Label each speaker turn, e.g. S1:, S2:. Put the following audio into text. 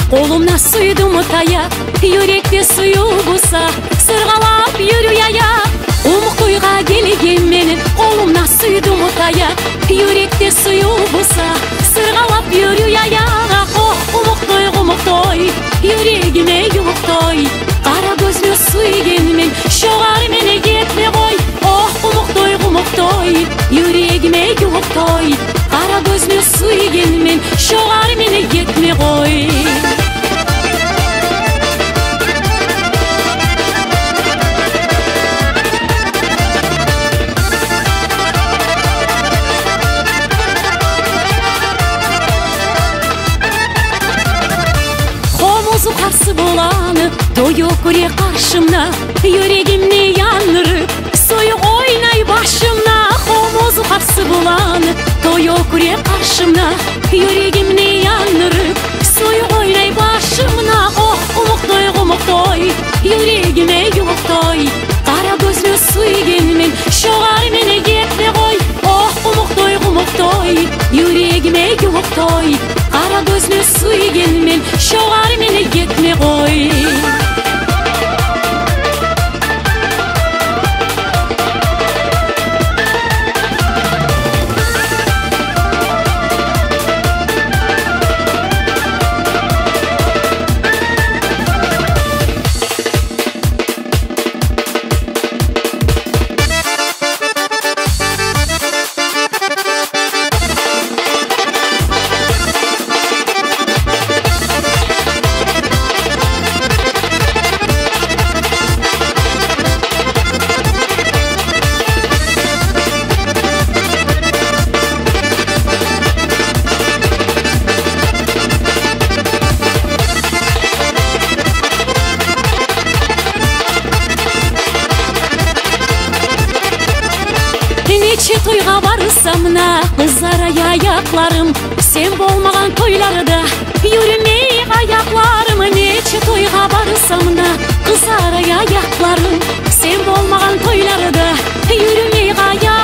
S1: Қолымна сүйдым таяқ, юректе сүйу болса, сырғалап жүру аяқ. Қумық тойға келген менің, қолымна сүйдім таяқ, юректе сүйу болса, сырғалап жүру аяқ. Қумық той, юрегіме юлық той, қара көзлі сүйгенмен, шоғар мені кетме қой. Қумық той, юрегіме юлық той, қара көзлі сүйгенмен, шоғар мені кетме қой. Қарсы боланы, тойы көре қаршымна, юрегімне янырып, сойы ойнай башымна. Қомызы қарсы боланы, тойы көре қаршымна, юрегімне янырып, сойы ойнай башымна. Қумық той, юрегіме юлық той, қара көзлі сүйгенмен, шоғар мені кетме қой. Қумық той, юрегіме юлық той, қара көзлі сүйгенмен, шоғар мені кетме қой. Неше тойға барысамна, қызара аяқларым, сен болмаған тойларда юрмей аяқларым. Неше тойға барысамна, қызара аяқларым, сен болмаған тойларда юрмей аяқларым.